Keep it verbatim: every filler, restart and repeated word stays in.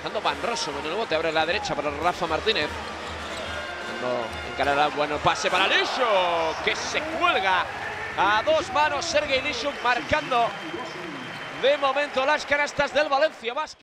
Dando Van Rossum en el bote, abre la derecha para Rafa Martínez. Encarará, bueno, pase para Lishuk, que se cuelga a dos manos. Sergei Lishuk marcando de momento las canastas del Valencia Basket.